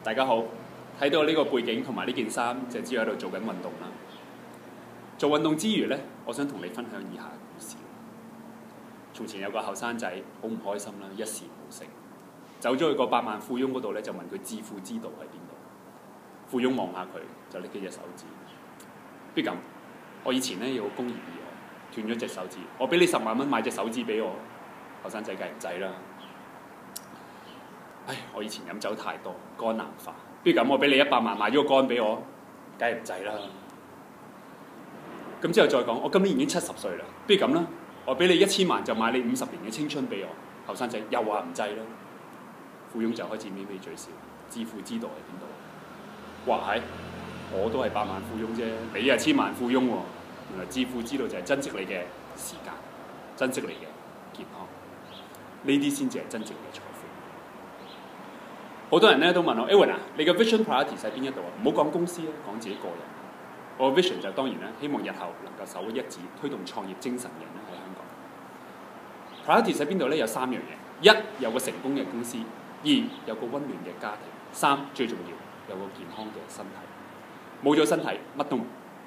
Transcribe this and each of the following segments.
大家好，睇到呢個背景同埋呢件衫，就知我喺度做緊運動啦。做運動之餘呢，我想同你分享以下嘅故事。從前有個後生仔，好唔開心啦，一事無成，走咗去個百萬富翁嗰度咧，就問佢致富之道喺邊度。富翁望下佢，就拎起隻手指，不如咁，我以前咧有個公然意外，斷咗隻手指，我俾你10萬蚊買隻手指俾我。後生仔梗係唔制啦。唉，我以前飲酒太多，肝硬化。不如咁，我俾你100萬買咗個肝俾我，梗係唔制啦。咁之後再講，我今年已經70歲啦。不如咁啦，我俾你1000萬就買你50年嘅青春俾我。後生仔又話唔制啦。富翁就開始咪咪嘴笑，致富之道喺邊度？哇係，我都係百萬富翁啫，你係千萬富翁喎。原來致富之道就係珍惜你嘅時間，珍惜你嘅健康，呢啲先至係真正嘅財富。好多人咧都問我 Aaron 啊，你嘅 vision priority 喺邊一度啊？唔好講公司啊，講自己個人。我嘅 vision 就當然咧，希望日後能夠手一指推動創業精神嘅人咧喺香港。priority 喺邊度咧？有3樣嘢：一有個成功嘅公司；二有個溫暖嘅家庭；三最重要有個健康嘅身體。冇咗身體，乜都冇。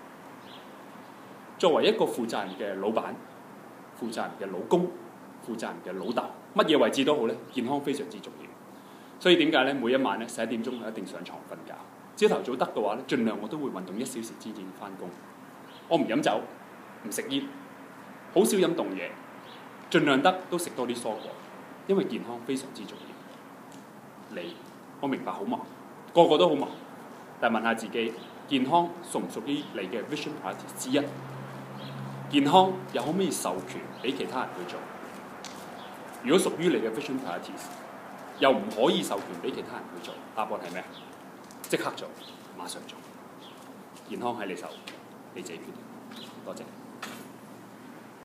作為一個負責任嘅老闆、負責任嘅老公、負責任嘅老豆，乜嘢位置都好咧，健康非常之重要。所以點解咧？每一晚咧11點鐘我一定上床瞓覺。朝頭早得嘅話咧，盡量我都會運動1小時之前翻工。我唔飲酒，唔食煙，好少飲凍嘢，盡量得都食多啲蔬果，因為健康非常之重要。我明白好忙，個個都好忙，但問下自己，健康屬唔屬於你嘅 vision priority 之一？健康又可唔可以授權俾其他人去做？如果屬於你嘅 vision priorities，又唔可以授權俾其他人去做，答案係咩？即刻做，馬上做。健康喺你手，你自己決定。多謝。